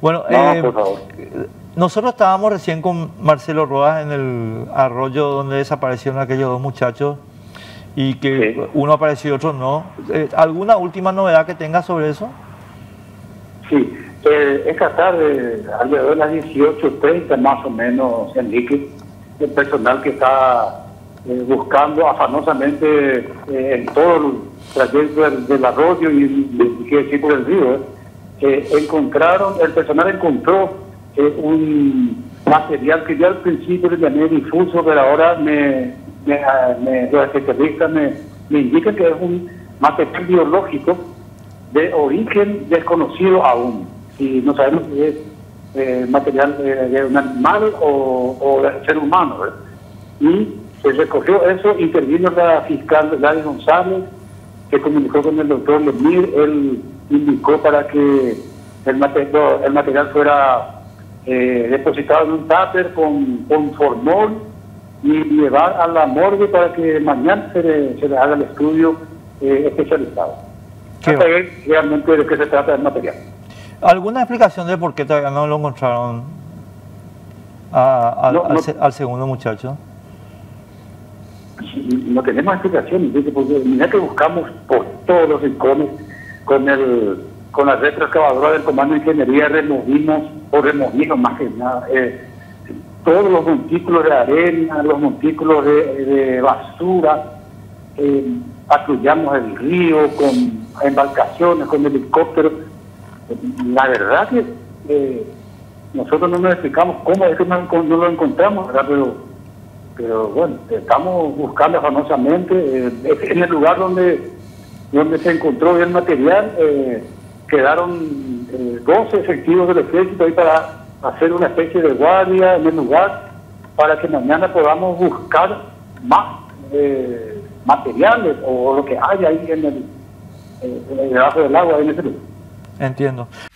Bueno, No, por favor. nosotros estábamos recién con Marcelo Rodas en el arroyo donde desaparecieron aquellos dos muchachos y que Sí, uno apareció y otro no. ¿Alguna última novedad que tenga sobre eso? sí. Esta tarde, alrededor de las 18:30 más o menos, Enrique, el personal que está buscando afanosamente en todo el trayecto del arroyo y qué decir por el río, el personal encontró un material que yo al principio le llamé difuso, pero ahora los especialistas me indican que es un material biológico de origen desconocido aún. Si no sabemos si es material de un animal o de ser humano, ¿verdad? Y se recogió eso, intervino la fiscal Gladys González, que comunicó con el doctor Lemir. Él indicó para que el material fuera depositado en un tupper con formol y llevar a la morgue para que mañana se le haga el estudio especializado. Hasta ver realmente de qué se trata el material. ¿Alguna explicación de por qué todavía no lo encontraron al segundo muchacho? No tenemos explicación, porque mira que buscamos por todos los rincones con la retroexcavadora del Comando de Ingeniería, removimos más que nada todos los montículos de arena, los montículos de basura, patrullamos el río con embarcaciones, con helicópteros. La verdad que nosotros no nos explicamos cómo es que no lo encontramos, ¿verdad? Pero bueno, estamos buscando afanosamente. En el lugar donde se encontró el material, quedaron 12 efectivos del ejército ahí para hacer una especie de guardia en el lugar, para que mañana podamos buscar más materiales o lo que haya ahí debajo del agua en ese lugar. Entiendo.